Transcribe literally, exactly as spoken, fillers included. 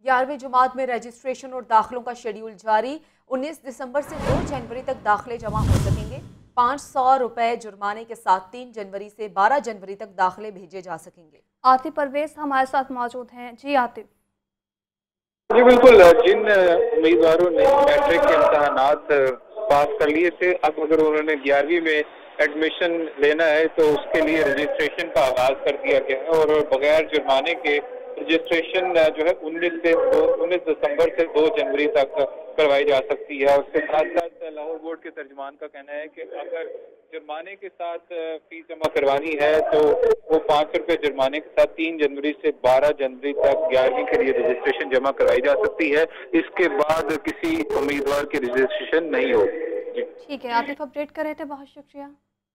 ग्यारहवीं जमात में रजिस्ट्रेशन और दाखिलों का शेड्यूल जारी। उन्नीस दिसंबर से दो जनवरी तक दाखिले जमा हो सकेंगे। पाँच सौ रुपए जुर्माने के साथ तीन जनवरी से बारह जनवरी तक दाखिले भेजे जा सकेंगे। आतिफ परवेज हमारे साथ मौजूद हैं। जी आतिफ। जी बिल्कुल, जिन उम्मीदवारों ने मैट्रिक के इम्तहानात पास कर लिए थे, अब अगर उन्होंने ग्यारहवीं में एडमिशन लेना है तो उसके लिए रजिस्ट्रेशन का आगाज कर दिया गया है और बगैर जुर्माने के रजिस्ट्रेशन जो है उन्नीस से उन्नीस दिसंबर से दो जनवरी तक करवाई जा सकती है। उसके साथ साथ लाहौर बोर्ड के तर्जुमान का कहना है कि अगर जुर्माने के साथ फीस जमा करवानी है तो वो पाँच रुपए जुर्माने के साथ तीन जनवरी से बारह जनवरी तक ग्यारहवीं के लिए रजिस्ट्रेशन जमा करवाई जा सकती है। इसके बाद किसी उम्मीदवार की रजिस्ट्रेशन नहीं होगी। ठीक है आतिफ, अपडेट कर रहे थे, बहुत शुक्रिया।